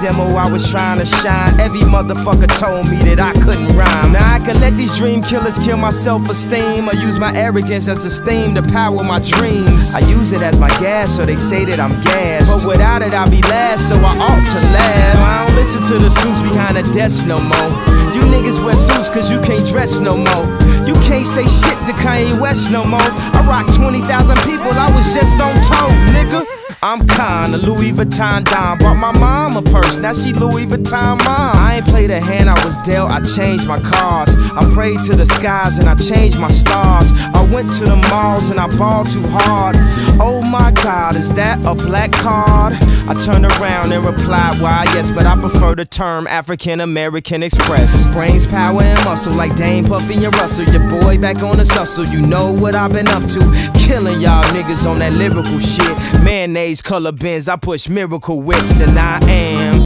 demo, I was trying to shine. Every motherfucker told me that I couldn't rhyme. Now I can let these dream killers kill my self-esteem. I use my arrogance as a steam to power my dreams. I use it as my gas, so they say that I'm gassed. But without it, I'll be last, so I ought to last. So I don't listen to the suits behind the desk no more. You niggas wear suits cause you can't dress no more. You can't say shit to Kanye West no more. I rock 20,000 people, I was just on tour, nigga. I'm Con, a Louis Vuitton Don. Bought my mom a purse, now she Louis Vuitton mom. I ain't played a hand I was dealt, I changed my cards. I prayed to the skies and I changed my stars. I went to the malls and I balled too hard. Oh my God, is that a black card? I turned around and replied, why yes, but I prefer the term African American Express. Brains, power, and muscle like Dame, Puffy, and Russell. Your boy back on the hustle, you know what I've been up to. Killing y'all niggas on that lyrical shit. Mayonnaise color bins, I push miracle whips, and I am